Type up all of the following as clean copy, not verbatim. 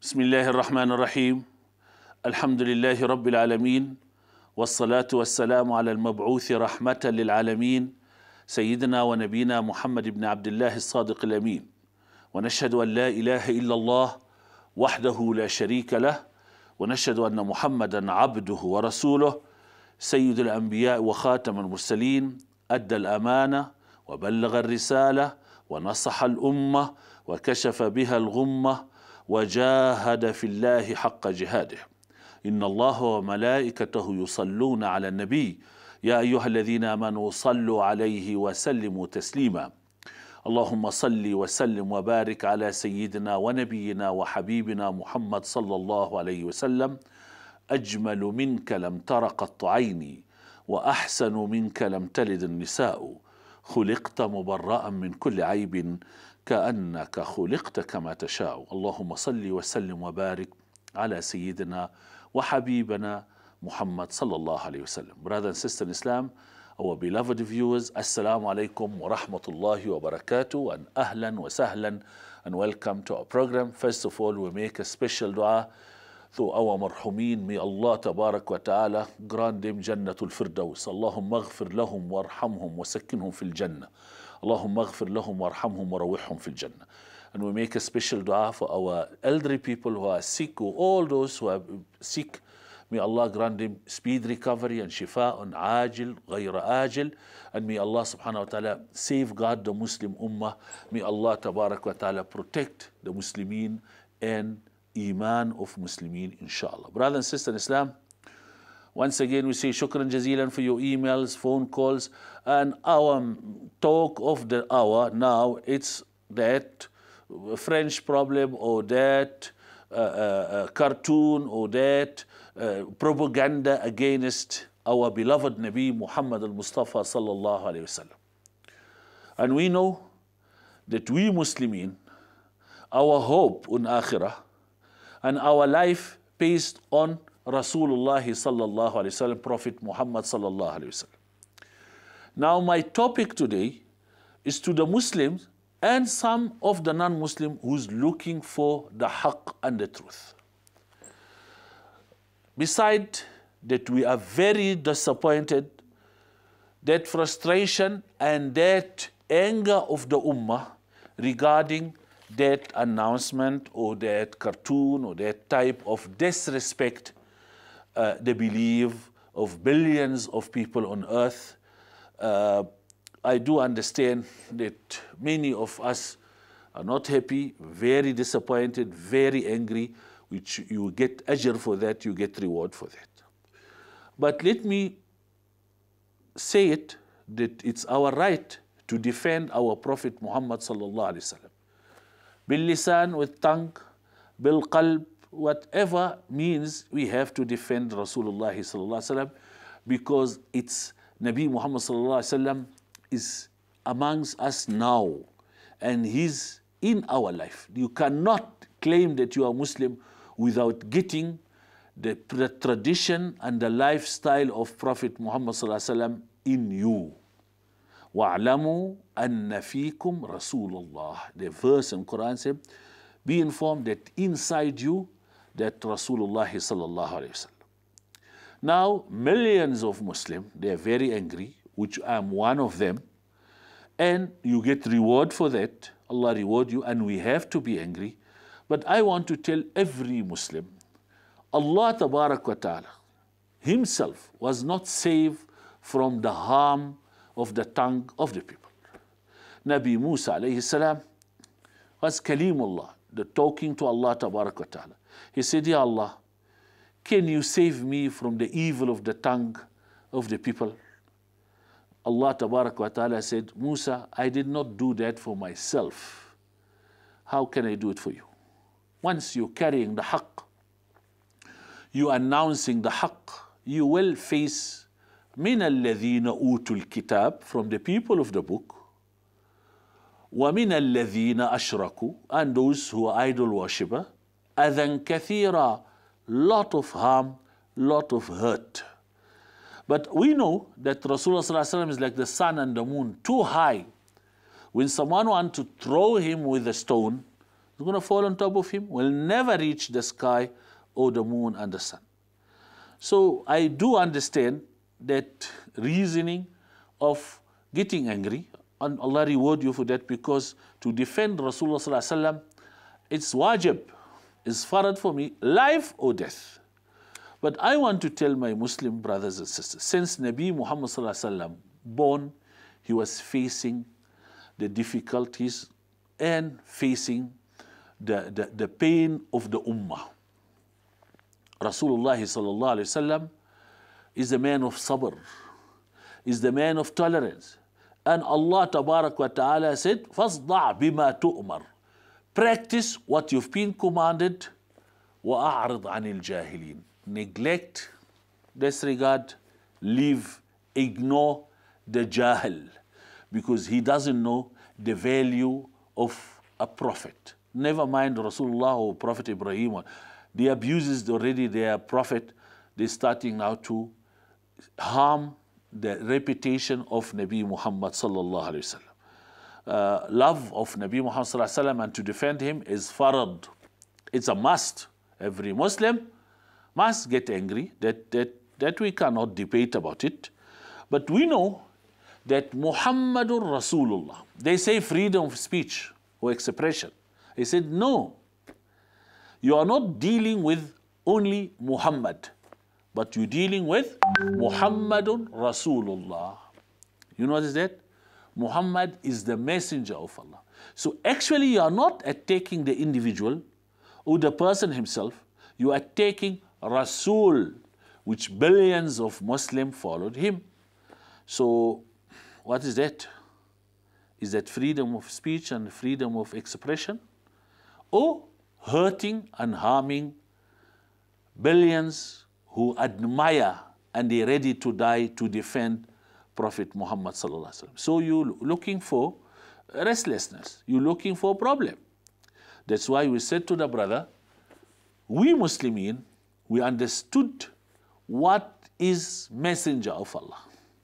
بسم الله الرحمن الرحيم الحمد لله رب العالمين والصلاة والسلام على المبعوث رحمة للعالمين سيدنا ونبينا محمد بن عبد الله الصادق الأمين ونشهد أن لا إله إلا الله وحده لا شريك له ونشهد أن محمدا عبده ورسوله سيد الأنبياء وخاتم المرسلين أدى الأمانة وبلغ الرسالة ونصح الأمة وكشف بها الغمة وجاهد في الله حق جهاده إن الله وملائكته يصلون على النبي يا أيها الذين آمنوا صلوا عليه وسلموا تسليما اللهم صل وسلم وبارك على سيدنا ونبينا وحبيبنا محمد صلى الله عليه وسلم أجمل منك لم تر قط عيني وأحسن منك لم تلد النساء خلقت مبرأ من كل عيب كأنك خلقت كما تشاء اللهم صل وسلم وبارك على سيدنا وحبيبنا Muhammad sallallahu alayhi wa sallam. Brothers and sisters in Islam, our beloved viewers, Assalamu alaikum wa rahmatullahi wa barakatuh and ahlan wa sahlan and welcome to our program. First of all, we make a special dua to our marhumin. May Allah tabarak wa ta'ala grant them Jannatul Firdaus. Allahumma aghfir lahum warhamhum wa sakkinhum fil Jannah. Allahumma aghfir lahum warhamhum wa rawihhum fil Jannah. And we make a special dua for our elderly people who are sick, or all those who are sick. May Allah grant them speed recovery and shifa'un ajil, ghayra ajil. And may Allah subhanahu wa ta'ala safeguard the Muslim ummah. May Allah tabarak wa ta'ala protect the Muslimin and Iman of Muslimin, inshallah. Brothers and sisters in Islam, once again we say shukran jazilan for your emails, phone calls, and our talk of the hour now, it's that French problem or that cartoon or that propaganda against our beloved Nabi Muhammad al-Mustafa sallallahu alayhi wasallam. And we know that we Muslimin, our hope on akhirah and our life based on Rasulullah sallallahu alayhi wasallam, Prophet Muhammad sallallahu alayhi wasallam. Now my topic today is to the Muslims and some of the non-Muslim who's looking for the haqq and the truth. Besides that, we are very disappointed, that frustration and that anger of the ummah regarding that announcement or that cartoon or that type of disrespect the belief of billions of people on earth. I do understand that many of us are not happy, very disappointed, very angry, which you get ajr for that, you get reward for that. But let me say it, that it's our right to defend our Prophet Muhammad sallallahu alaihi wasallam. Bil lisan, with tongue, bil qalb, whatever means, we have to defend Rasulullah sallallahu alaihi wasallam, because it's Nabi Muhammad sallallahu alaihi wasallam is amongst us now, and he's in our life. You cannot claim that you are Muslim without getting the tradition and the lifestyle of Prophet Muhammad sallallahu alaihi wasallam in you. وَاعْلَمُوا أَنَّ فِيكُمْ رَسُولَ اللَّهِ. The verse in Quran says, be informed that inside you, that Rasulullah sallallahu alaihi wasallam. Now, millions of Muslims, they are very angry, which I am one of them, and you get reward for that. Allah reward you, and we have to be angry. But I want to tell every Muslim, Allah tabarak wa ta'ala himself was not saved from the harm of the tongue of the people. Nabi Musa alayhi salam was Kalimullah, the talking to Allah tabarak wa ta'ala. He said, Ya Allah, can you save me from the evil of the tongue of the people? Allah tabarak wa ta'ala said, Musa, I did not do that for myself. How can I do it for you? Once you're carrying the haqq, you announcing the haqq, you will face min alladhina utul kitab, from the people of the book, wa min alladhina ashraku, and those who are idol worshipper, adhan kathira, lot of harm, lot of hurt. But we know that Rasulullah is like the sun and the moon, too high. When someone wants to throw him with a stone, It's going to fall on top of him, will never reach the sky or the moon and the sun. So I do understand that reasoning of getting angry, and Allah reward you for that, because to defend Rasulullah sallallahu alaihi wasallam, it's wajib, it's farad for me, life or death. But I want to tell my Muslim brothers and sisters, since Nabi Muhammad sallallahu alaihi wasallam born, he was facing the difficulties and facing the pain of the ummah. Rasulullah sallallahu alaihi wasallam is the man of sabr, is the man of tolerance. And Allah tabarak wa ta'ala said, فَاصْدَعْ بِمَا تُؤْمَرْ. Practice what you've been commanded. وَأَعْرِضْ عَنِ الْجَاهِلِينَ. Neglect, disregard, leave, ignore the jahil, because he doesn't know the value of a prophet. Never mind Rasulullah or Prophet Ibrahim. The abuses already their prophet, they're starting now to harm the reputation of Nabi Muhammad sallallahu alaihi wasallam. Love of Nabi Muhammad sallallahu alaihi wasallam and to defend him is farad. It's a must. Every Muslim must get angry. That we cannot debate about it. But we know that Muhammadur Rasulullah. They say freedom of speech or expression. He said, no, you are not dealing with only Muhammad, but you're dealing with Muhammadun Rasulullah. You know what is that? Muhammad is the messenger of Allah. So actually you are not attacking the individual or the person himself. You are attacking Rasul, which billions of Muslims followed him. So what is that? Is that freedom of speech and freedom of expression? Or hurting and harming billions who admire and they're ready to die to defend Prophet Muhammad sallallahu alaihi wasallam. So you're looking for restlessness. You're looking for a problem. That's why we said to the brother, we Muslimin, we understood what is messenger of Allah.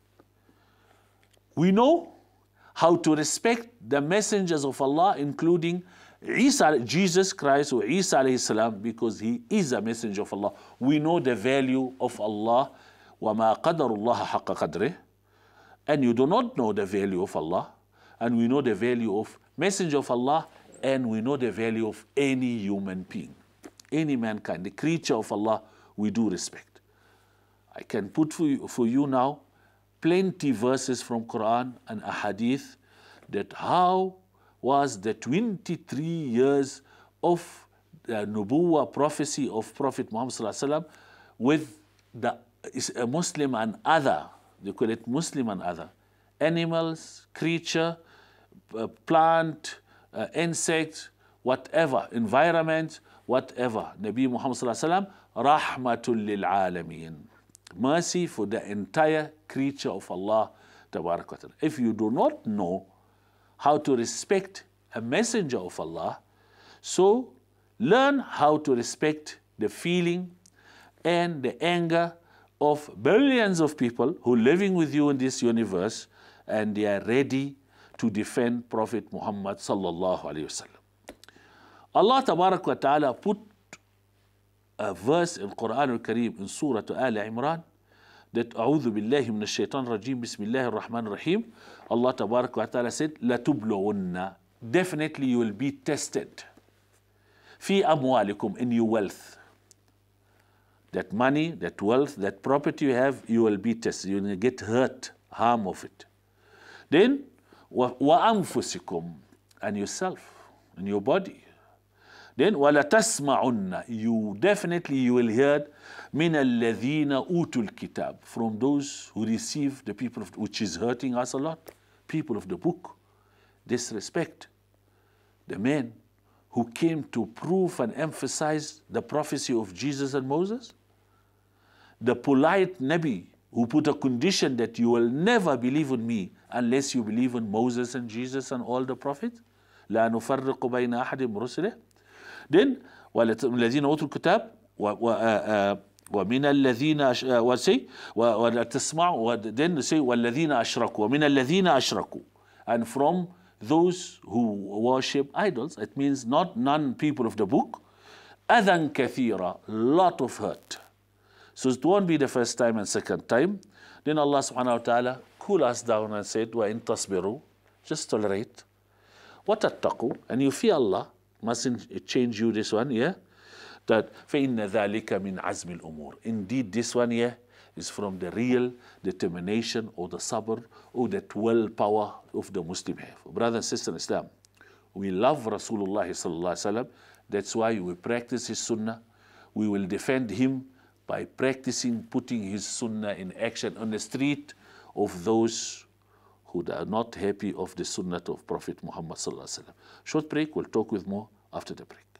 We know how to respect the messengers of Allah, including Isa, Jesus Christ, or Isa alayhi salam, because he is a messenger of Allah. We know the value of Allah. وَمَا قَدَرُ اللَّهَ حَقَّ قَدْرِهِ. And you do not know the value of Allah. And we know the value of messenger of Allah. And we know the value of any human being, any mankind, the creature of Allah, we do respect. I can put for you now plenty verses from Quran and Hadith that how was the 23 years of the Nubuwwah prophecy of Prophet Muhammad sallallahu alaihi wasallam with the Muslim and other, they call it Muslim and other, animals, creature, plant, insect, whatever, environment, whatever. Nabi Muhammad sallallahu alaihi wasallam, rahmatul lil alameen, mercy for the entire creature of Allah tabarak wa ta'ala. If you do not know how to respect a messenger of Allah, so learn how to respect the feeling and the anger of billions of people who are living with you in this universe, and they are ready to defend Prophet Muhammad sallallahu alaihi wasallam. Allah tabarak wa ta'ala put a verse in Quran al-Kareem in Surah Al Imran that أعوذ بالله من الشيطان الرجيم بسم الله الرحمن الرحيم. Allah tabarak wa ta'ala said لَتُبْلُغُنَّ. Definitely you will be tested. في أموالكم, in your wealth. That money, that wealth, that property you have, you will be tested. You will get hurt, harm of it. Then وَأَنفُسِكُمْ, and yourself, and your body. Then وَلَتَسْمَعُنَّ, you will hear مِنَ الَّذِينَ أُوتُوا الْكِتَابِ, from those who receive the people of, which is hurting us a lot, people of the book. Disrespect the men who came to prove and emphasize the prophecy of Jesus and Moses. The polite Nabi who put a condition that you will never believe in me unless you believe in Moses and Jesus and all the prophets. لا نفرق بين أحد من رسله. Then والذين أوتوا الكتاب ومن الذين ولا تسمعوا, then say والذين أشركوا ومن الذين أشركوا, and from those who worship idols, it means not non-people of the book, adhan kathira, lot of hurt. So it won't be the first time and second time. Then Allah subhanahu wa ta'ala cool us down and said, wa in tasbiru, just tolerate. What attaqu, and you fear Allah, mustn't change you this one, yeah? That فَإِنَّ ذَلِكَ مِنْ عَزْمِ الْأُمُورِ. Indeed, this one here is from the real determination or the sabr or that willpower of the Muslim have. Brothers and sisters in Islam, we love Rasulullah sallallahu alaihi wasallam. That's why we practice his sunnah. We will defend him by practicing putting his sunnah in action on the street of those who are not happy of the sunnah of Prophet Muhammad sallallahu alaihi wasallam. Short break, we'll talk with more after the break.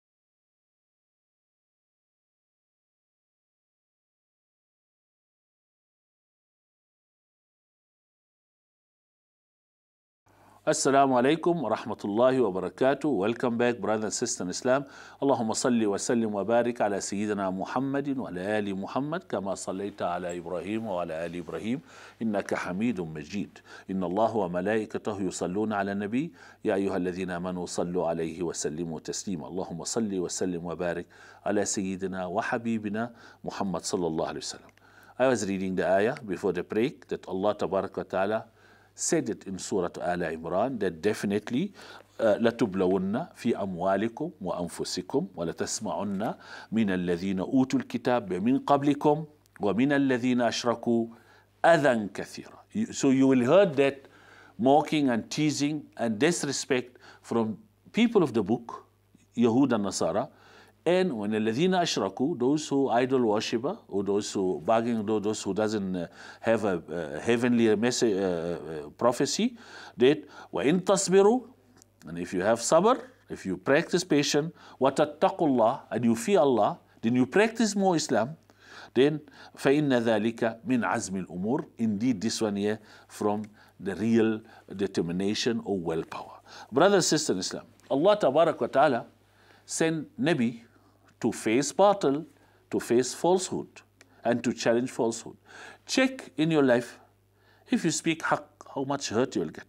Assalamu alaikum wa rahmatullahi wa barakatuh. Welcome back, brothers and sisters in Islam. Allahumma salli wa sallim wa barik ala Sayyidina Muhammadin wa ala ali Muhammad kama sallaita ala Ibrahim wa ala ali Ibrahim innaka hamidun majid. Inna Allahu wa malaikatahu yusalluna ala nabi ya ayyuha alladhina amanu sallu alayhi wa sallimu taslima. Allahumma salli wa sallim wa barik ala Sayyidina wa habibina Muhammad sallallahu alayhi wa sallam. I was reading the ayah before the break that Allah tabarak wa ta'ala said it in Surah Al Imran that definitely لَتُبْلَوُنَّ فِي أَمْوَالِكُمْ وَأَنفُسِكُمْ وَلَتَسْمَعُنَّ مِنَ الَّذِينَ أُوتُوا الْكِتَابَ مِنْ قَبْلِكُمْ وَمِنَ الَّذِينَ أَشْرَكُوا أَذًى كَثِيرًا. So you will hear that mocking and teasing and disrespect from people of the book, Yahud and Nasara, and when الَّذِينَ أَشْرَكُوا, those who idol worshipper, or those who bargain, those who doesn't have a heavenly message, prophecy, that وَإِن تَصْبِرُوا, and if you have sabr, if you practice patience, وَتَتَّقُوا اللَّهِ, and you fear Allah, then you practice more Islam, then فَإِنَّ ذَلِكَ مِنْ عَزْمِ الْأُمُورِ. Indeed, this one here from the real determination or willpower. Brothers and sisters in Islam, Allah Tabarak wa Ta'ala sent Nabi to face batil, to face falsehood, and to challenge falsehood. Check in your life, if you speak haqq, how much hurt you will get.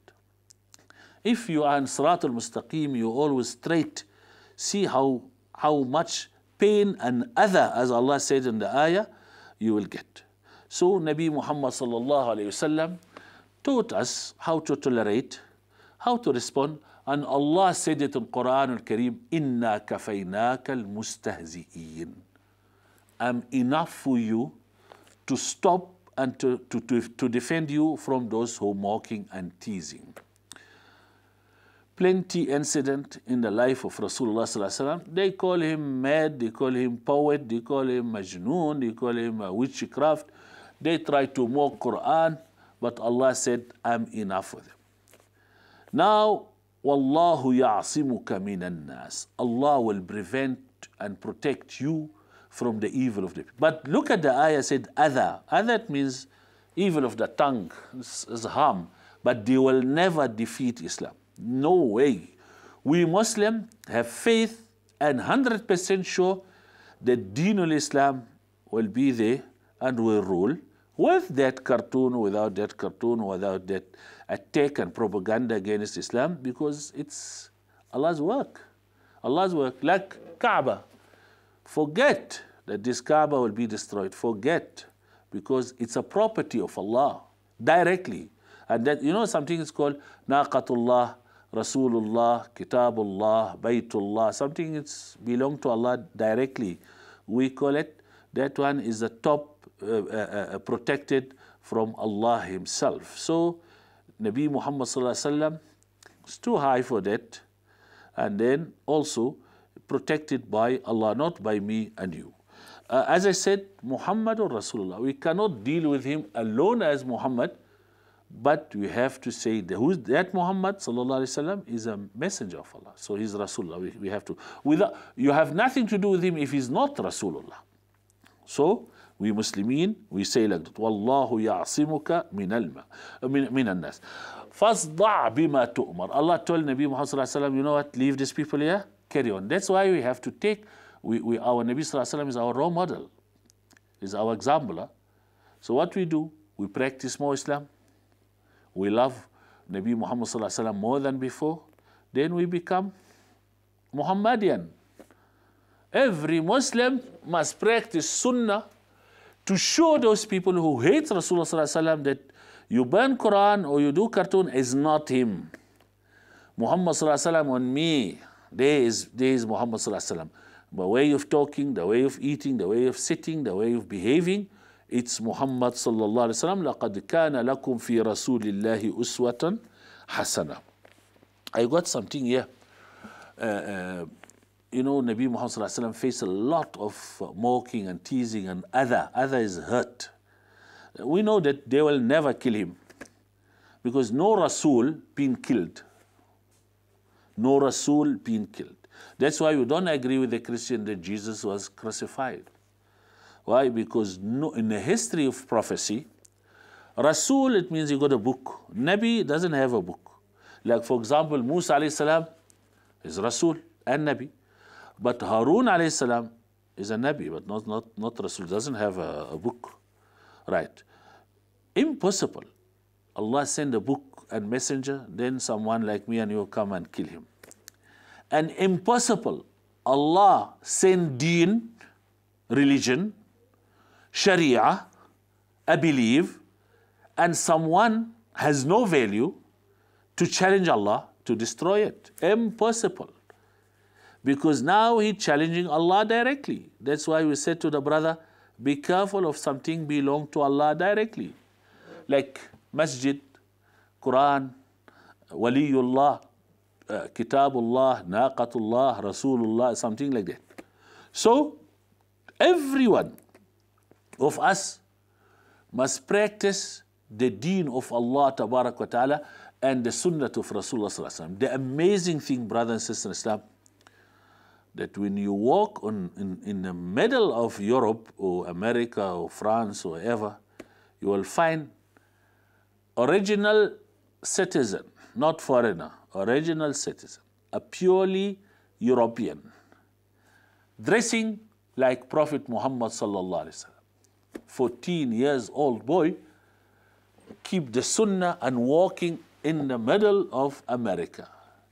If you are in Sirat al-Mustaqim, you always straight, see how much pain and other, as Allah said in the ayah, you will get. So Nabi Muhammad sallallahu alayhi wasallam taught us how to tolerate, how to respond. And Allah said it in Quran al-Kareem, Inna kafaynaka al-mustahzi'een. I'm enough for you to stop and to defend you from those who are mocking and teasing. Plenty incident in the life of Rasulullah sallallahu alaihi wasallam. They call him mad, they call him poet, they call him majnoon, they call him witchcraft. They try to mock Quran, but Allah said, I'm enough for them. Now, Wallahu ya'asimuka minan nas. Allah will prevent and protect you from the evil of the people. But look at the ayah said adha. Adha means evil of the tongue, is harm. But they will never defeat Islam. No way. We Muslims have faith and 100% sure that Deen al-Islam will be there and will rule, with that cartoon, without that cartoon, without that attack and propaganda against Islam, because it's Allah's work. Allah's work, like Kaaba. Forget that this Kaaba will be destroyed. Forget, because it's a property of Allah directly. And that, you know, something is called Naqatullah, Rasulullah, Kitabullah, Baytullah. Something it's belong to Allah directly. We call it, that one is the top protected from Allah Himself. So Nabi Muhammad sallallahu alaihi wasallam is too high for that, and then also protected by Allah, not by me and you. As I said, Muhammad or Rasulullah, we cannot deal with him alone as Muhammad, but we have to say that who's that Muhammad sallallahu alaihi wasallam is a messenger of Allah. So he's Rasulullah. We have to. You have nothing to do with him if he's not Rasulullah. So we Muslimin, we say like that, Wallahu ya'asimuka minan nas. Fasda' bima tu'mar. Allah told Nabi Muhammad sallallahu alaihi wasallam, you know what, leave these people here, carry on. That's why we have to take, our Nabi sallallahu alaihi wasallam is our role model, is our example. So what we do, we practice more Islam. We love Nabi Muhammad sallallahu alaihi wasallam more than before, then we become Muhammadian. Every Muslim must practice Sunnah to show those people who hate Rasulullah sallallahu alaihi wasallam that you burn Quran or you do cartoon is not him. Muhammad sallallahu alaihi wasallam on me, there is Muhammad sallallahu alaihi wasallam. The way of talking, the way of eating, the way of sitting, the way of behaving, it's Muhammad sallallahu alaihi wasallam. لَقَدْ كَانَ لَكُمْ فِي رَسُولِ اللَّهِ أُسْوَةً حَسَنَةً. I got something here. You know, Nabi Muhammad sallallahu alaihi wasallam faced a lot of mocking and teasing and other. Other is hurt. We know that they will never kill him because no Rasul been killed. No Rasul been killed. That's why we don't agree with the Christian that Jesus was crucified. Why? Because no, in the history of prophecy, Rasul, it means you got a book. Nabi doesn't have a book. Like for example, Musa alayhi salam is Rasul and Nabi. But Harun alayhi salam is a Nabi, but not Rasul, doesn't have a book. Right. Impossible. Allah send a book and messenger, then someone like me and you come and kill him. And impossible. Allah send deen, religion, Sharia, a belief, and someone has no value to challenge Allah to destroy it. Impossible. Because now he's challenging Allah directly. That's why we said to the brother, be careful of something belong to Allah directly. Like Masjid, Quran, Waliullah, Kitabullah, Naqatullah, Rasulullah, something like that. So, everyone of us must practice the deen of Allah Tabarak wa Ta'ala and the sunnah of Rasulullah Sallallahu Alaihi Wasallam. The amazing thing, brothers and sisters in Islam, that when you walk in the middle of Europe or America or France or wherever, you will find original citizen, not foreigner, original citizen, a purely European, dressing like Prophet Muhammad Sallallahu Alaihi Wasallam. 14 years old boy keep the sunnah and walking in the middle of America.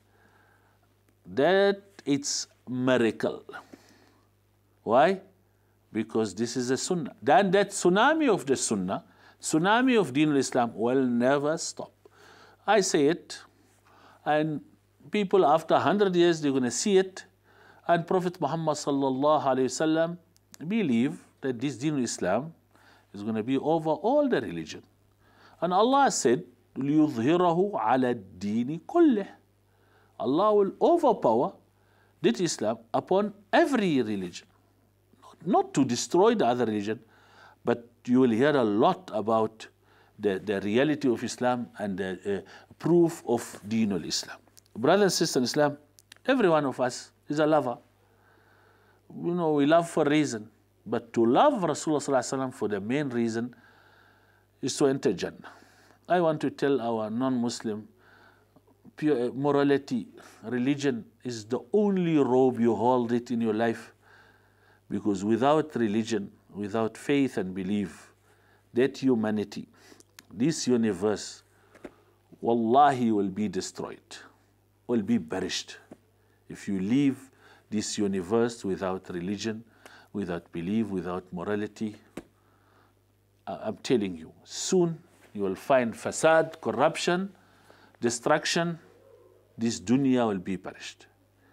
That it's miracle. Why? Because this is a sunnah. Then that tsunami of the sunnah, tsunami of Deen al-Islam will never stop. I say it, and people after 100 years, they're going to see it. And Prophet Muhammad sallallahu alayhi wasallam believe that this Deen al-Islam is going to be over all the religion. And Allah said, لِيُظْهِرَهُ عَلَى الدِّينِ كُلِّهِ. Allah will overpower this Islam upon every religion. Not to destroy the other religion, but you will hear a lot about the reality of Islam and the proof of Deen al-Islam. Brothers and sisters in Islam, every one of us is a lover. You know, we love for a reason. But to love Rasulullah Sallallahu Alaihi Wasallam for the main reason is to enter Jannah. I want to tell our non-Muslim, pure morality, religion is the only robe you hold it in your life. Because without religion, without faith and belief, that humanity, this universe, wallahi will be destroyed, will be perished. If you leave this universe without religion, without belief, without morality, I'm telling you, soon you will find fasad, corruption, destruction. This dunya will be perished.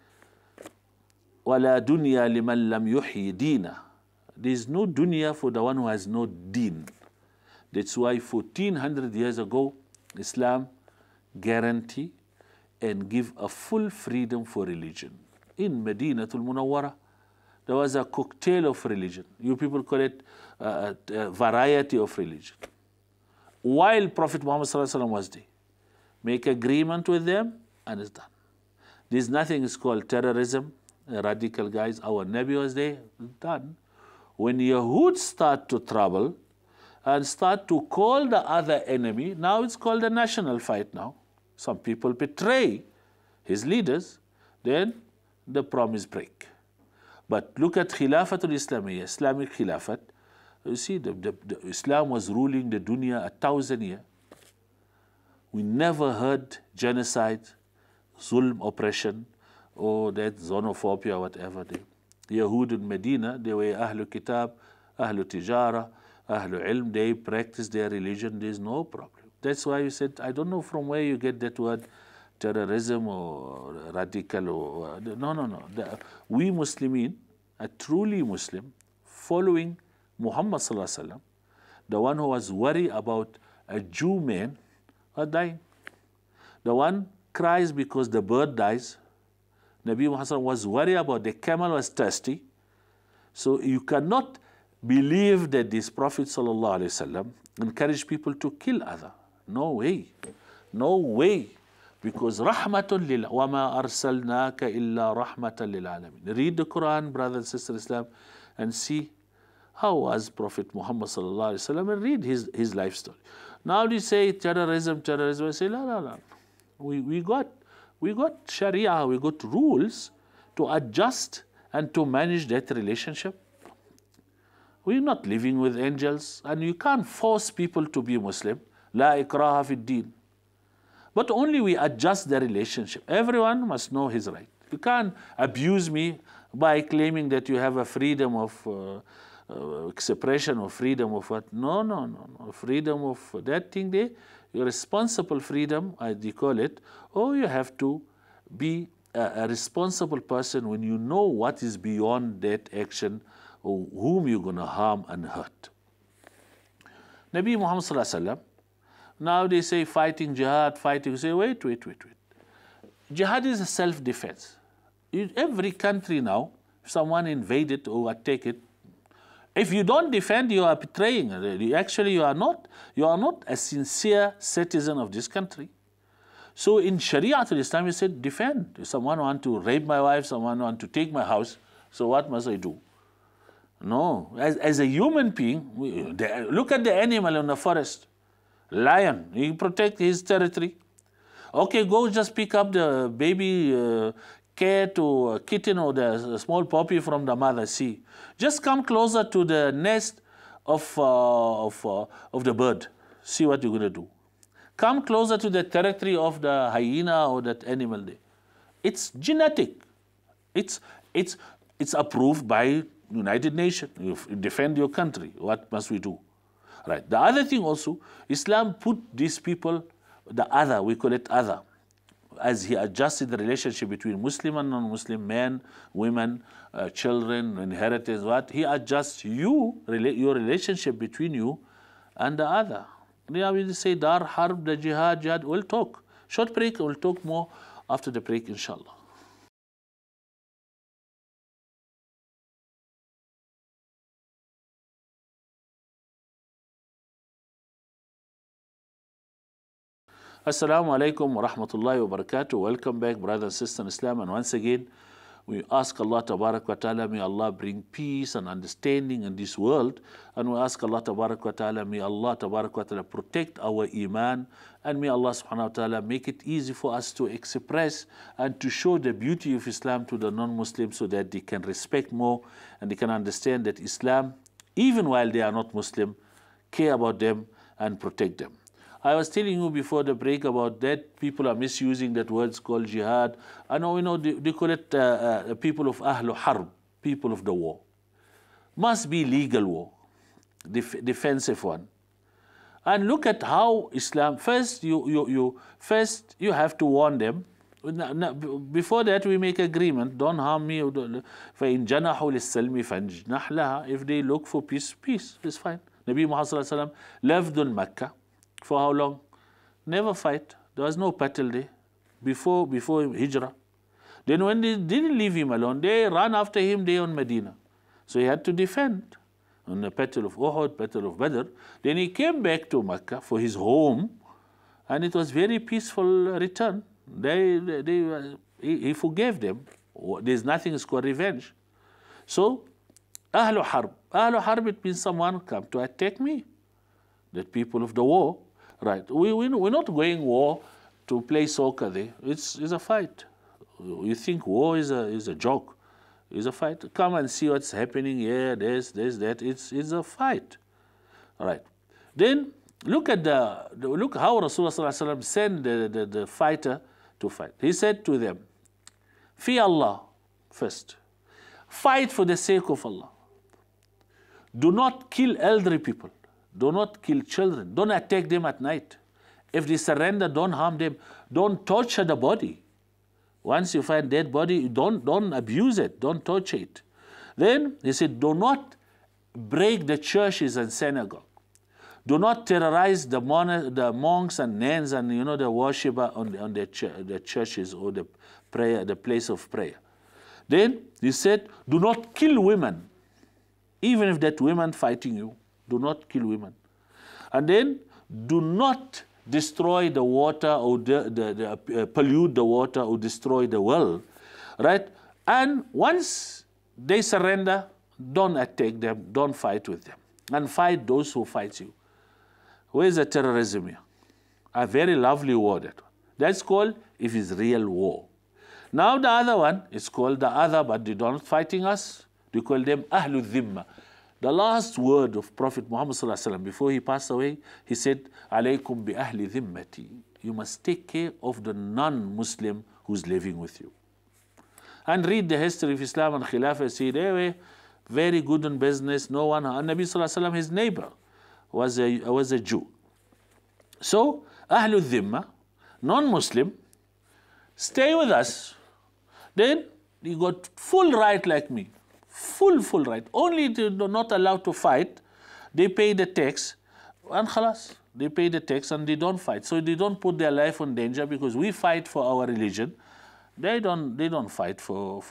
وَلَا دُنْيَا لِمَنْ لَمْ يُحْيِ دِينَ. There is no dunya for the one who has no deen. That's why 1400 years ago, Islam guarantee and give a full freedom for religion. In Madinatul Munawwara, there was a cocktail of religion. You people call it a variety of religion. While Prophet Muhammad ﷺ was there, make agreement with them and it's done. There's nothing is called terrorism, radical guys. Our Nabi was there, done. When Yahud start to trouble and start to call the other enemy, now it's called a national fight now. Some people betray his leaders, then the promise break. But look at Khilafatul Islamiyya, Islamic Khilafat. You see, the Islam was ruling the dunya 1,000 years. We never heard genocide, zulm, oppression, or that xenophobia, whatever. Yahud in Medina, they were Ahlul Kitab, Ahlul Tijara, Ahlul Ilm, they practice their religion, there's no problem. That's why you said, I don't know from where you get that word terrorism or radical or, no. We Muslimin, a truly Muslim, following Muhammad Sallallahu Alaihi Wasallam, the one who was worried about a Jew man dying. The one cries because the bird dies. Nabi Muhammad was worried about the camel was thirsty. So you cannot believe that this Prophet Sallallahu Alaihi Wasallam encouraged people to kill other. No way. No way. Because rahmatun lil wa ma arsalnaka illa rahmatan lil alamin. Read the Quran, brothers and sisters Islam, and see how was Prophet Muhammad Sallallahu Alaihi Wasallam, and read his life story. Now they say terrorism. I say, no. We got Sharia, we got rules to adjust and to manage that relationship. We're not living with angels, and you can't force people to be Muslim. La ikraha fi din. But only we adjust the relationship. Everyone must know his right. You can't abuse me by claiming that you have a freedom of expression or freedom of what. No. Freedom of that thing there, your responsible freedom, they call it, or you have to be a responsible person when you know what is beyond that action or whom you're going to harm and hurt. Nabi Muhammad Sallallahu Alaihi Wasallam, now they say fighting jihad, fighting. You say, wait. Jihad is a self-defense. Every country now, if someone invade it or attack it, if you don't defend, you are betraying. Actually, you are not a sincere citizen of this country. So in Sharia Islam, you said defend. If someone wants to rape my wife, someone wants to take my house, so what must I do? No, as a human being, look at the animal in the forest. Lion, he protects his territory. Okay, go just pick up the baby cat or kitten or the small puppy from the mother. See, just come closer to the nest of the bird. See what you're going to do. Come closer to the territory of the hyena or that animal there. It's genetic. It's approved by United Nations. You defend your country. What must we do? Right. The other thing also, Islam put these people, the other, we call it other, as he adjusted the relationship between Muslim and non-Muslim, men, women, children, inheritance, what? He adjusts your relationship between you and the other. Yeah, we say Dar, Harb, the jihad, we'll talk. Short break, we'll talk more after the break, inshallah. Assalamu alaikum wa rahmatullahi wa barakatuh. Welcome back, brothers and sisters in Islam. And once again, we ask Allah Tabarak wa Ta'ala, may Allah bring peace and understanding in this world. And we ask Allah Tabarak wa Ta'ala, may Allah Tabarak wa Ta'ala protect our iman. And may Allah Subhanahu wa Ta'ala make it easy for us to express and to show the beauty of Islam to the non-Muslims so that they can respect more and they can understand that Islam, even while they are not Muslim, care about them and protect them. I was telling you before the break about that people are misusing that word called jihad. I know, they call it people of Ahlul Harb, people of the war. Must be legal war, defensive one. And look at how Islam, first you have to warn them. Before that we make agreement, don't harm me. فَإِنْ جَنَحُوا لِلسَّلْمِ فَانْجْنَحْ لَهَا. If they look for peace, it's fine. Nabi Muhammad Sallallahu Alaihi Wasallam lived in Mecca. For how long? Never fight. There was no battle there before Hijrah. Then when they didn't leave him alone, they ran after him there on Medina. So he had to defend on the battle of Uhud, battle of Badr. Then he came back to Mecca for his home, and it was very peaceful return. He forgave them. There's nothing is called revenge. So, Ahlul Harb. Ahlul Harb, it means someone come to attack me. That people of the war. Right, we're not going war to play soccer there. It's a fight. You think war is a joke. It's a fight. Come and see what's happening here, this, that. It's a fight. All right. Then Look at look how Rasulullah sent the fighter to fight. He said to them, fear Allah first. Fight for the sake of Allah. Do not kill elderly people. Do not kill children. Don't attack them at night. If they surrender, don't harm them. Don't torture the body. Once you find dead body, don't abuse it. Don't torture it. Then he said, do not break the churches and synagogue. Do not terrorize the monks and nuns and the worshipper on the churches or the place of prayer. Then he said, do not kill women, even if that women fighting you. Do not kill women. And then do not destroy the water or pollute the water or destroy the well, right? And once they surrender, don't attack them, don't fight with them, and fight those who fight you. Where is the terrorism here? A very lovely word. That's called if it's real war. Now the other one is called the other, but they don't fighting us. They call them Ahlul Dhimma. The last word of Prophet Muhammad before he passed away, he said, Alaykum bi ahli dhimmati. You must take care of the non-Muslim who's living with you. And read the history of Islam and Khilafah. See, they were very good in business. No one, and Nabi his neighbor was a Jew. So, Ahlul Dhimma, non-Muslim, stay with us. Then you got full right like me. Full right. Only they're not allowed to fight. They pay the tax and khalas. They pay the tax and they don't fight. So they don't put their life in danger because we fight for our religion. They don't fight for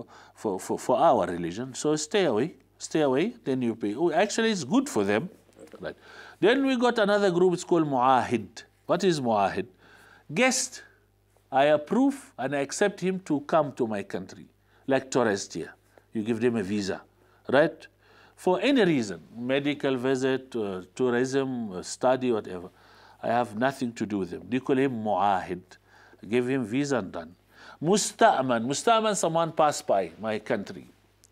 our religion. So stay away. Then you pay. Oh, actually, it's good for them. Right. Then we got another group. It's called Mu'ahid. What is Mu'ahid? Guest. I approve and I accept him to come to my country, like tourist here. You give them a visa, right? For any reason, medical visit, tourism, study, whatever. I have nothing to do with him. They call him Mu'ahid. Give him visa and done. Musta'man. Musta'man, someone passed by my country.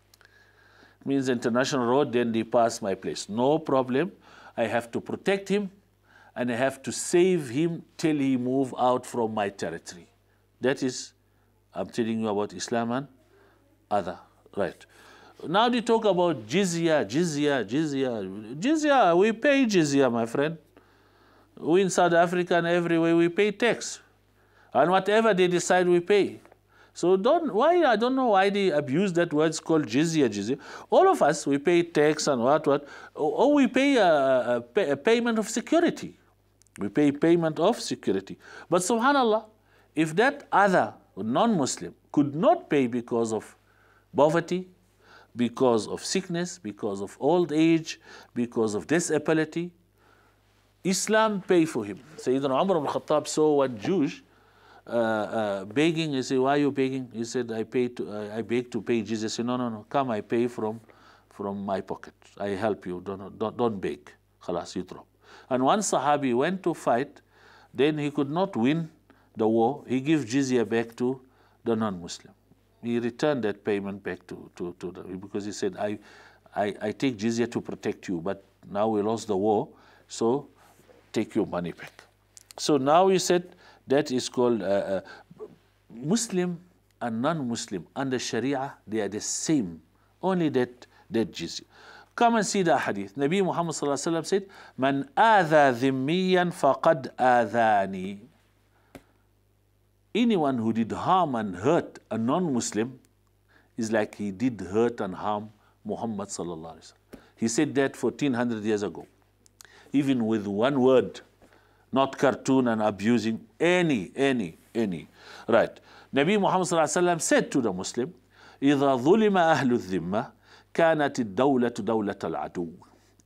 Means international road, then they pass my place. No problem. I have to protect him and I have to save him till he move out from my territory. That is, I'm telling you about Islam and other. Right. Now they talk about jizya. Jizya, we pay jizya, my friend. We in South Africa and everywhere, we pay tax. And whatever they decide, we pay. So I don't know why they abuse that word called jizya. All of us, we pay tax and what, or we pay a payment of security. We pay payment of security. But subhanAllah, if that other non-Muslim could not pay because of poverty, because of sickness, because of old age, because of disability, Islam pay for him. Sayyidina Umar ibn Khattab saw one Jewish begging. He said, why are you begging? He said, I beg to pay Jesus. He said, no, come, I pay from my pocket. I help you, don't beg. Khalas, you drop. And one Sahabi went to fight, then he could not win the war. He gave jizya back to the non-Muslim. He returned that payment back to because he said, I take jizya to protect you, but now we lost the war, so take your money back. So now he said that is called Muslim and non-Muslim under Sharia, they are the same, only that jizya. Come and see the hadith. Nabi Muhammad said, Man adha dhimmiyan faqad adhani. Anyone who did harm and hurt a non-Muslim is like he did hurt and harm Muhammad sallallahu alaihi wasallam. He said that 1400 years ago. Even with one word, not cartoon and abusing any. Right. Nabi Muhammad sallallahu alaihi wasallam said to the Muslim, إِذَا ظُلِمَ أَهْلُ الذِّمَّةِ كَانَتِ الدَّوْلَةُ دَوْلَةَ الْعَدُوِّ.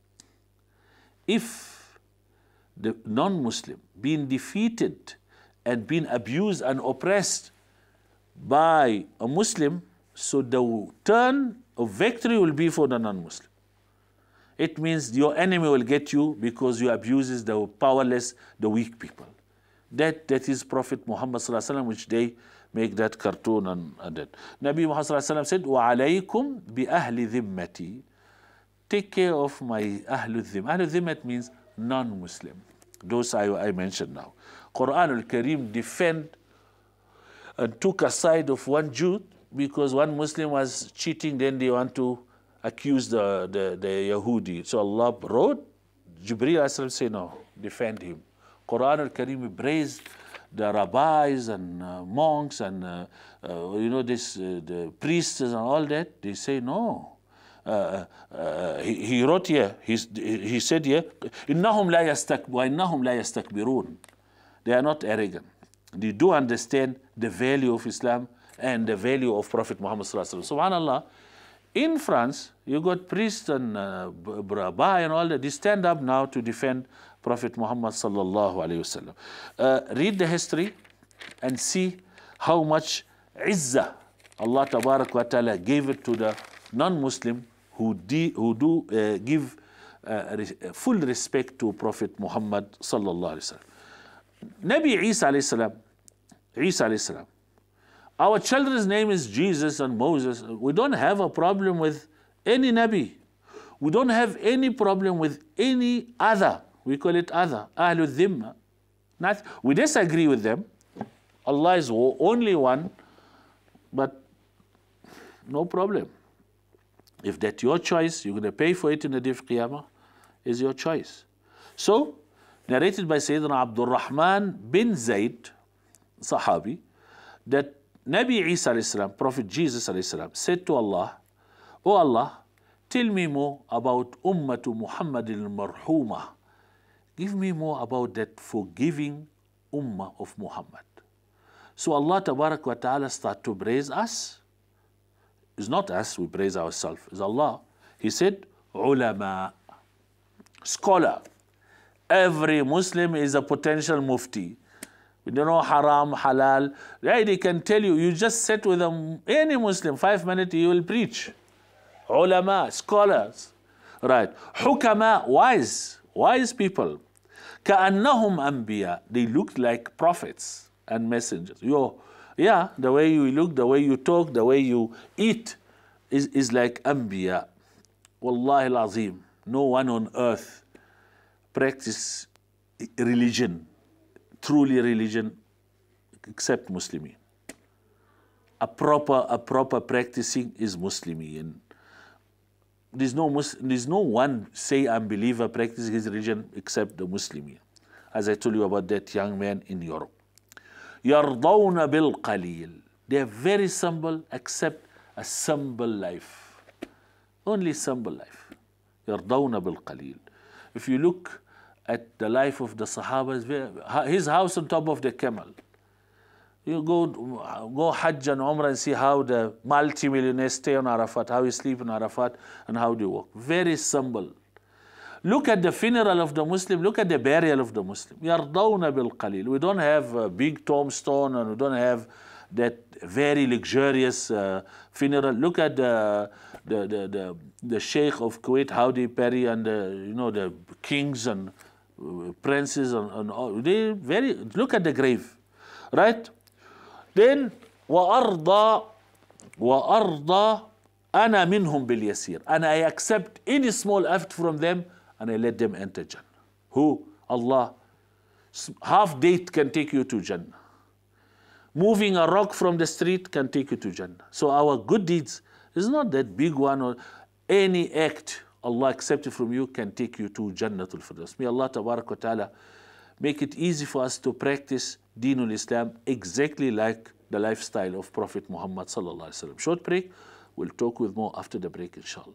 If the non-Muslim being defeated and being abused and oppressed by a Muslim, so the turn of victory will be for the non-Muslim. It means your enemy will get you because you abuses the powerless, the weak people. That is Prophet Muhammad sallallahu alaihi wasallam, which they make that cartoon and that. Nabi Muhammad sallallahu alaihi wasallam said, وَعَلَيْكُمْ بِأَهْلِ ذِمَّتِي. Take care of my Ahlul Dhimma. Ahlul Dhimma means non-Muslim. Those I mentioned now. Quran al-Karim defend and took a side of one Jew because one Muslim was cheating, then they want to accuse the Yahudi. So Allah wrote, Jibreel say no, defend him. Quran al-Karim praised the rabbis and monks and the priests and all that. They say no. He wrote here, he said here, إِنَّهُمْ لَا يَسْتَكْبِرُونَ. They are not arrogant. They do understand the value of Islam and the value of Prophet Muhammad sallallahu alaihi wasallam. Subhanallah, in France, you got priests and rabbi and all that. They stand up now to defend Prophet Muhammad sallallahu alaihi wasallam. Read the history and see how much izzah Allah tabarak wa ta'ala gave it to the non-Muslim who do give full respect to Prophet Muhammad sallallahu alaihi wasallam. Nabi Isa alayhi salam, our children's name is Jesus and Moses. We don't have a problem with any Nabi. We don't have any problem with any other. We call it other, Ahlul Dhimma. We disagree with them. Allah is only one, but no problem. If that's your choice, you're going to pay for it in the day of Qiyamah, is your choice. So, narrated by Sayyidina Abdul Rahman bin Zayd, Sahabi, that Nabi Isa alayhi salam, Prophet Jesus alayhi salam, said to Allah, "O Allah, tell me more about Ummatu Muhammad al-Marhumah. Give me more about that forgiving Ummah of Muhammad." So Allah Tabarak wa Ta'ala start to praise us. It's not us, we praise ourselves. It's Allah. He said, ulama, scholar. Every Muslim is a potential mufti. We don't know haram, halal. Right? They can tell you, you just sit with any Muslim, 5 minutes, he will preach. Ulama, scholars. Right. Hukama, wise people. Ka'annahum anbiya. They look like prophets and messengers. Yeah, the way you look, the way you talk, the way you eat is like anbiya. Wallahi al-azim. No one on earth practice religion, truly religion, except Muslimin. A proper practicing is Muslimin. There's no one say unbeliever practicing his religion except the Muslimin. As I told you about that young man in Europe. يَرْضَوْنَ بِالْقَلِيلِ. They are very simple, accept a simple life. Only simple life. يَرْضَوْنَ بِالْقَلِيلِ. If you look at the life of the Sahaba, his house on top of the camel. You go Hajj and Umrah and see how the multi-millionaires stay on Arafat, how you sleep on Arafat, and how they walk. Very simple. Look at the funeral of the Muslim, look at the burial of the Muslim. يَرْضَوْنَ بِالْقَلِيلِ. We don't have a big tombstone and we don't have that very luxurious funeral. Look at the Sheikh of Kuwait, how they bury, and the kings and princes and all. They look at the grave, right? Then وَأَرْضَى أَنَا مِنْهُمْ بِالْيَسِيرِ. And I accept any small act from them and I let them enter Jannah. Who? Allah. Half date can take you to Jannah. Moving a rock from the street can take you to Jannah. So our good deeds is not that big one, or any act Allah accepted from you can take you to Jannatul Firdaus. May Allah Tabarak wa Ta'ala make it easy for us to practice Deenul Islam exactly like the lifestyle of Prophet Muhammad sallallahu alaihi wasallam. Short break. We'll talk with more after the break, inshallah.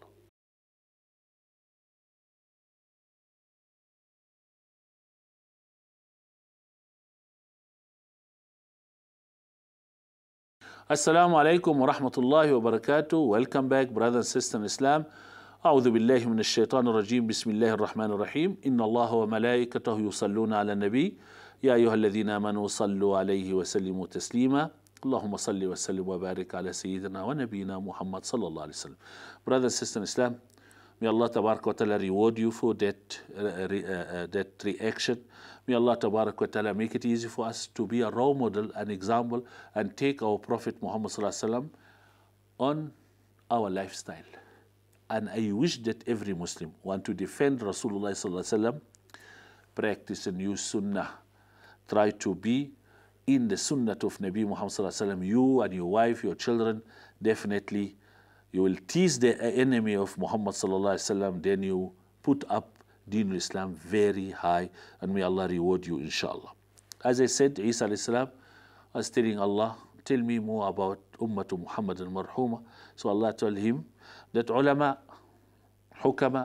Assalamu alaikum wa rahmatullahi wa barakatuh. Welcome back, brothers and sisters in Islam. أعوذ بالله من الشيطان الرجيم بسم الله الرحمن الرحيم إن الله وملائكته يصلون على النبي يا أيها الذين آمنوا صلوا عليه وسلموا تسليما اللهم صل وسلم وبارك على سيدنا ونبينا محمد صلى الله عليه وسلم. Brothers and sisters in Islam, may Allah Tabarak wa Ta'ala reward you for that reaction. May Allah Tabarak wa Ta'ala make it easy for us to be a role model, an example, and take our Prophet Muhammad sallallahu alaihi wasallam on our lifestyle. And I wish that every Muslim want to defend Rasulullah sallallahu alaihi wasallam practice and use sunnah. Try to be in the sunnah of Nabi Muhammad sallallahu alaihi wasallam. You and your wife, your children, definitely you will tease the enemy of Muhammad sallallahu alaihi wasallam. Then you put up Deen Islam very high, and may Allah reward you, inshallah. As I said, Isa alayhi salam was telling Allah, tell me more about Ummatu Muhammad al-Marhuma. So Allah told him that ulama, hukama,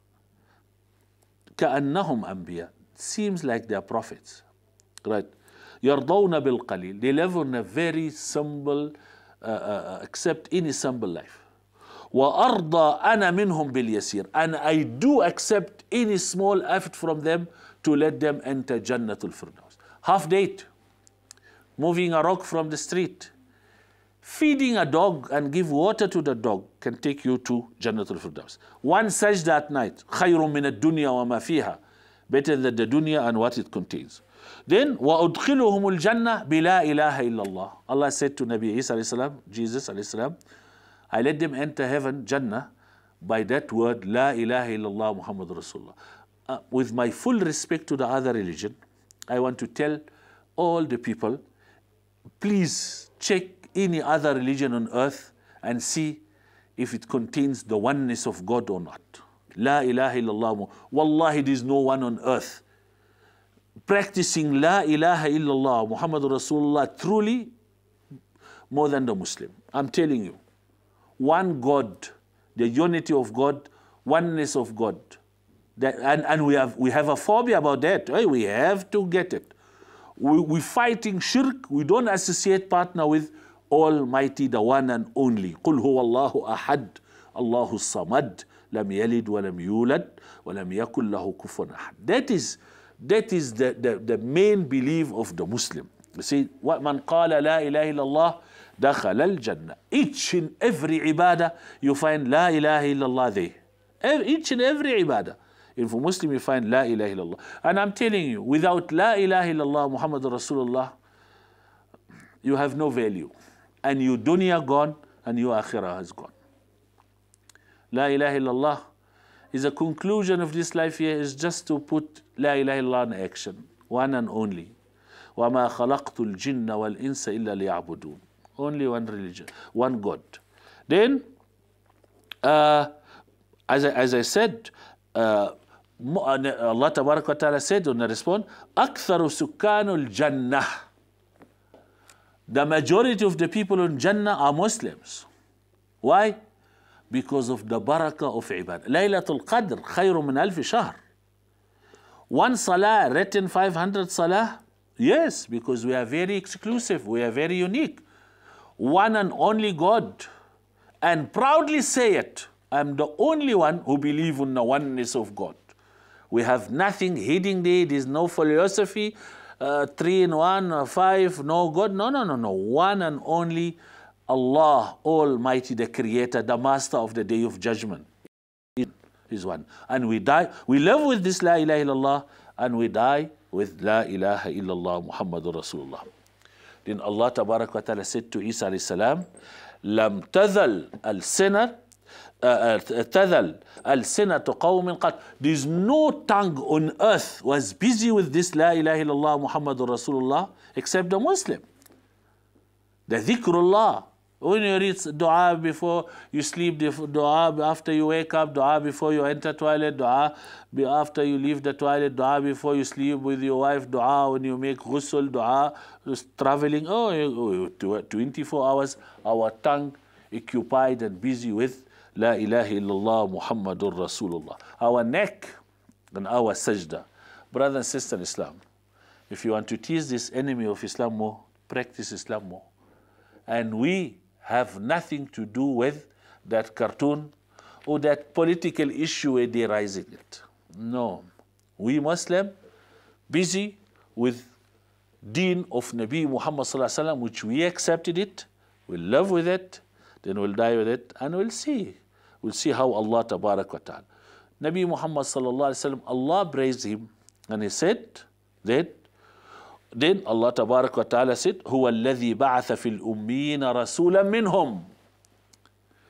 كأنهم أنبياء, seems like they are prophets, right? يرضون بالقليل, they live on a very simple, accept any simple life. وأرضى أنا منهم باليسير, and I do accept any small effort from them to let them enter Jannatul Firdaus. Half date, moving a rock from the street, feeding a dog and give water to the dog can take you to Jannatul Firdaus. One sajda at night, خير من الدنيا وما فيها, better than the dunya and what it contains. Then وأدخلهم الجنة بلا إله إلا الله. Allah said to Nabi Isa alayhi salam, Jesus alayhi salam, I let them enter heaven, Jannah, by that word, La ilaha illallah Muhammad Rasulullah. With my full respect to the other religion, I want to tell all the people, please check any other religion on earth and see if it contains the oneness of God or not. La ilaha illallah. Wallahi, there is no one on earth practicing La ilaha illallah Muhammad Rasulullah truly more than the Muslim. I'm telling you. One God, the unity of God, oneness of God. And we have a phobia about that. Hey, we have to get it. We're fighting shirk. We don't associate partner with Almighty, the one and only. قُلْ هُوَ اللَّهُ أَحَدٌ اللَّهُ الصَّمَدُ لَمْ يَلِدْ وَلَمْ يُولَدْ وَلَمْ يَكُنْ لَهُ كُفُوًا أَحَدٌ. That is the main belief of the Muslim. You see, وَمَنْ قَالَ لَا إِلَهِ إِلَّا اللَّهُ دخل الجنة. Each and every ibadah you find La ilaha illallah there. Each and every ibadah. If a Muslim you find La ilaha illallah. And I'm telling you, without La ilaha illallah Muhammad Rasulullah, you have no value. And your dunya gone and your akhirah has gone. La ilaha illallah is a conclusion of this life here is just to put La ilaha illallah in action. One and only. وَمَا خَلَقْتُ الْجِنَّ وَالْإِنسَ إِلَّا لِيَعْبُدُونَ. Only one religion, one God. Then, as I said, Allah Tabarak wa Ta'ala said on the response, أَكْثَرُ سُكَّانُ الْجَنَّةِ. The majority of the people in Jannah are Muslims. Why? Because of the barakah of ibadah. Laylatul Qadr, خير من ألف شهر. One salah, written 500 salah? Yes, because we are very exclusive, we are very unique. One and only God, and proudly say it, I'm the only one who believes in the oneness of God. We have nothing hidden there, there's no philosophy, 3 in 1, 5, no God, no. One and only Allah, Almighty, the Creator, the Master of the Day of Judgment is one. And we die, we live with this La ilaha illallah, and we die with La ilaha illallah Muhammadur Rasulullah. Then Allah Tabarak wa Ta'ala said to Isa alayhi salam, لم تذل السنة قوم قط. There's no tongue on earth was busy with this La ilaha illallah Muhammadur Rasulullah except the Muslim. The dhikrullah. When you read dua before you sleep, dua after you wake up, dua before you enter toilet, dua after you leave the toilet, dua before you sleep with your wife, dua when you make ghusl, dua traveling. 24 hours, our tongue occupied and busy with La ilaha illallah Muhammadur Rasulullah. Our neck and our sajda. Brother and sister in Islam, if you want to tease this enemy of Islam more, practice Islam more. And we have nothing to do with that cartoon or that political issue where they're raising it. No. We Muslim, busy with deen of Nabi Muhammad sallallahu alaihi wasallam, which we accepted it, we'll live with it, then we'll die with it, and we'll see. We'll see how Allah Tabarak wa Ta'ala. Nabi Muhammad sallallahu alaihi wasallam, Allah praised him, and he said that then Allah Tabarak wa Ta'ala said, هو الذي بعث في الأمين رسولا منهم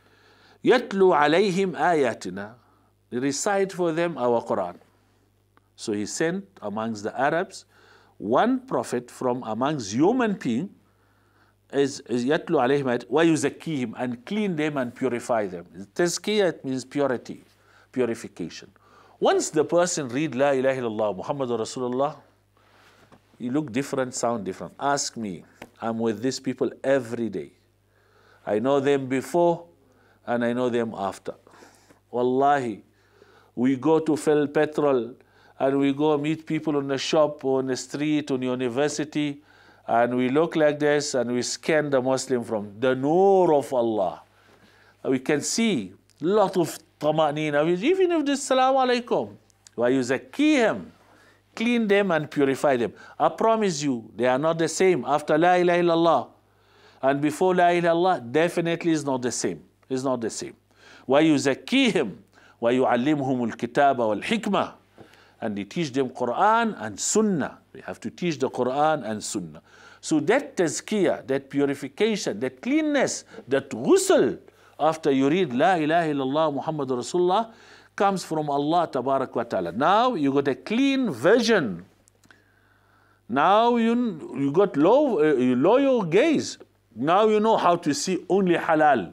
يتلو عليهم آياتنا. Recite for them our Quran. So he sent amongst the Arabs one prophet from amongst human beings, is yatlu alayhim wa yuzakkihim, and clean them and purify them. Tazkiyah, it means purity, purification. Once the person read La ilaha illallah Muhammadur Rasulullah, you look different, sound different. Ask me, I'm with these people every day. I know them before and I know them after. Wallahi, we go to fill petrol and we go meet people in the shop or on the street, on university, and we look like this and we scan the Muslim from the Noor of Allah. We can see a lot of tama'nina, even if this Salaam alaikum. Wa yuzakkihim, clean them and purify them. I promise you, they are not the same after La ilaha illallah. And before La ilaha illallah, definitely is not the same. It's not the same. Wa yuzakkihim wa yu'allimhum al-kitaba wal-hikmah. And they teach them Quran and Sunnah. They have to teach the Quran and Sunnah. So that tazkiyah, that purification, that cleanness, that ghusl, after you read La ilaha illallah Muhammadur Rasulullah, comes from Allah Tabarak wa Ta'ala. Now you got a clean vision. Now you got low your gaze. Now you know how to see only halal.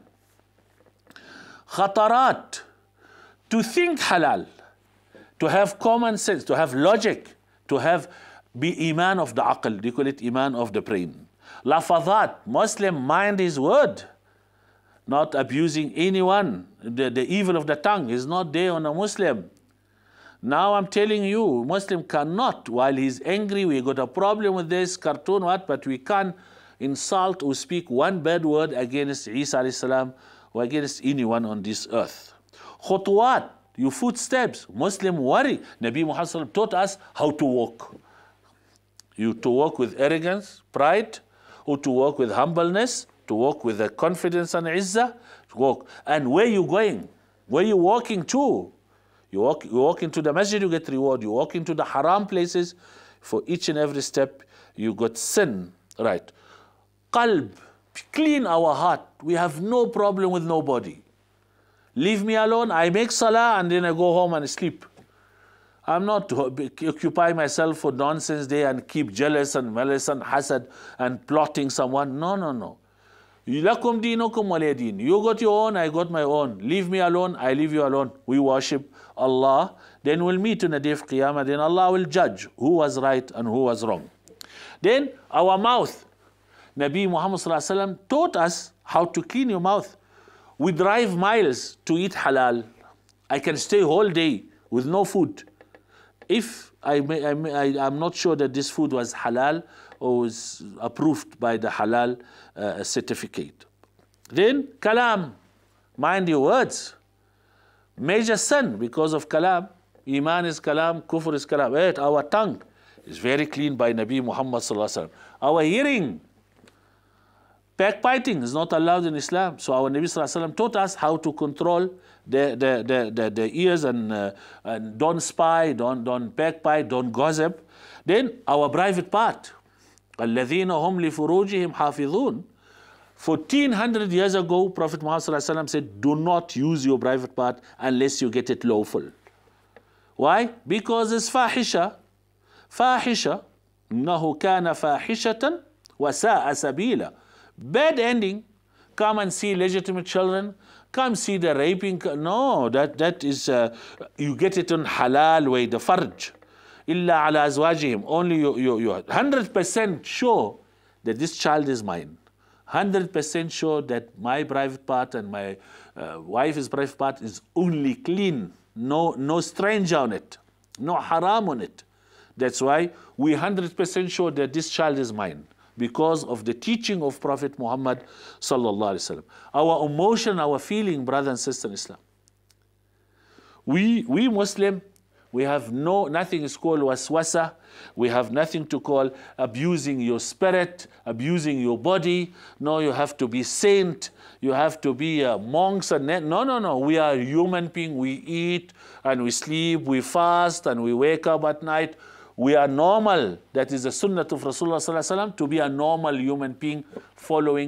Khatarat, to think halal, to have common sense, to have logic, to be iman of the aql, they call it iman of the brain. Lafadat, Muslim mind is word, not abusing anyone. The evil of the tongue is not there on a Muslim. Now I'm telling you, Muslim cannot, while he's angry, we got a problem with this cartoon, but we can't insult or speak one bad word against Isa alayhi salam or against anyone on this earth. Khutuwat, your footsteps, Muslim worry. Nabi Muhammad taught us how to walk. You to walk with arrogance, pride, or to walk with humbleness, to walk with confidence and izzah, to walk. And where you going? Where you walking to? You walk into the masjid, you get reward. You walk into the haram places, for each and every step, you got sin. Right. Qalb, clean our heart. We have no problem with nobody. Leave me alone, I make salah and then I go home and sleep. I'm not occupy myself for nonsense day and keep jealous and malice and hasad and plotting someone. No, no, no. Lakum dinukum waliya din. You got your own, I got my own. Leave me alone, I leave you alone. We worship Allah. Then we'll meet on the day of Qiyamah. Then Allah will judge who was right and who was wrong. Then our mouth. Nabi Muhammad taught us how to clean your mouth. We drive miles to eat halal. I can stay whole day with no food. If I'm not sure that this food was halal or was approved by the halal certificate. Then kalam, mind your words. Major sin because of kalam. Iman is kalam, kufr is kalam. Wait, our tongue is very clean by Nabi Muhammad. Our hearing, backbiting is not allowed in Islam. So our Nabi taught us how to control the ears and don't spy, don't backbite, don't gossip. Then our private part. الَّذِينَ هُمْ لِفُرُوجِهِمْ حَافِظُونَ. 1400 years ago, Prophet Muhammad said, do not use your private part unless you get it lawful. Why? Because it's fahisha. Fahisha. إِنَّهُ كَانَ فَاحِشَةً وَسَاءَ سَبِيلًا. Bad ending. Come and see legitimate children. Come see the raping. No, that is, you get it on halal way, the farj. Illa ala azwajihim. Only you're 100% sure that this child is mine. 100% sure that my private part and my wife's private part is only clean. No stranger on it. No haram on it. That's why we're 100% sure that this child is mine, because of the teaching of Prophet Muhammad sallallahu alaihi wasallam. Our emotion, our feeling, brother and sister in Islam. We Muslim, we have nothing is called waswasa. We have nothing to call abusing your spirit, abusing your body. No, you have to be saint. You have to be monks and no. We are human beings. We eat and we sleep. We fast and we wake up at night. We are normal. That is the sunnah of Rasulullah sallallahu alaihi wasallam, to be a normal human being following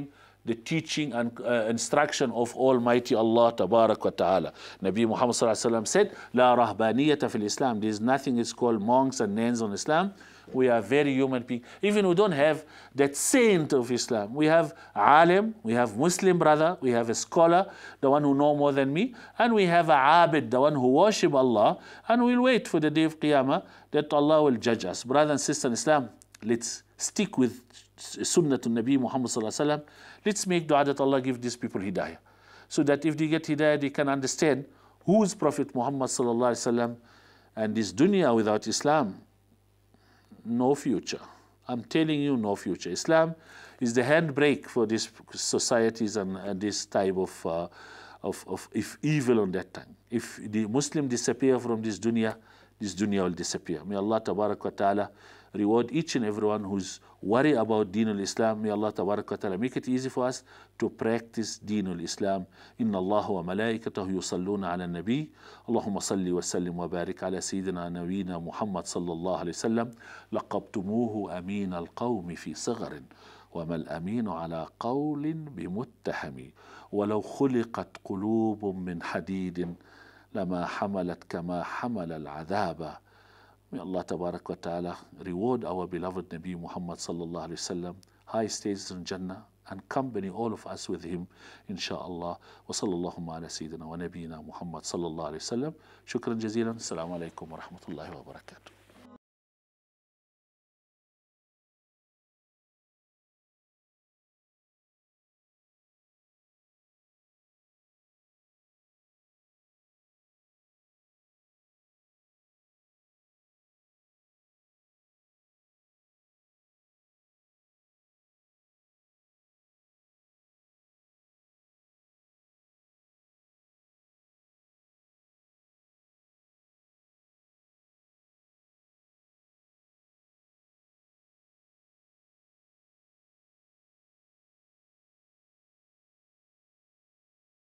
the teaching and instruction of Almighty Allah Tabarak wa Ta'ala. Nabi Muhammad Sallallahu Alaihi Wasallam said, La rahbaniyata fil Islam. There is nothing is called monks and nuns on Islam. We are very human beings. Even we don't have that saint of Islam. We have alim, we have Muslim brother, we have a scholar, the one who know more than me, and we have a abid, the one who worship Allah, and we'll wait for the day of Qiyamah that Allah will judge us. Brothers and sisters in Islam, let's stick with Sunnah to Nabi Muhammad Sallallahu Alaihi Wasallam. Let's make dua that Allah give these people hidayah, so that if they get hidayah, they can understand who is Prophet Muhammad Sallallahu Alaihi Wasallam, and this dunya without Islam, no future. I'm telling you, no future. Islam is the handbrake for these societies and this type of evil on that time. If the Muslim disappear from this dunya will disappear. May Allah Tabarak wa Ta'ala reward each and everyone who's worried about Deen al-Islam. May Allah Tabarak wa Ta'ala make it easy for us to practice Deen al-Islam. Inna Allah wa malaikatahu yusalluna ala nabi. Allahumma salli wa sallim wa barik ala Sayyidina Nabina Muhammad sallallahu alayhi wa sallam. Laqabtumuhu amin al-qawmi fi sagharin. وما الأمين على قول بمتهم ولو خلقت قلوب من حديد لما حملت كما حمل العذاب. May Allah Tabarak wa Ta'ala reward our beloved Nabi Muhammad sallallahu alayhi wa sallam, high stages in Jannah, and accompany all of us with him, inshaAllah. Wa sallallahu ala Sayyidina wa Nabina Muhammad sallallahu alayhi wa sallam. Shukran jazilan. Assalamu alaikum wa rahmatullahi wa barakatuh.